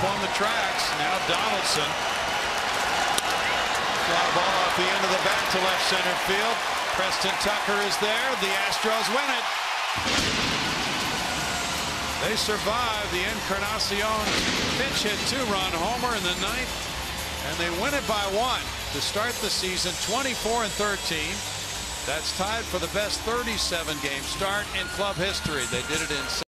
on the tracks. Now Donaldson. Fly ball off the end of the bat to left center field. Preston Tucker is there. The Astros win it. They survive the Encarnacion pinch hit two-run homer in the ninth, and they win it by 1 to start the season 24-13. That's tied for the best 37-game start in club history. They did it in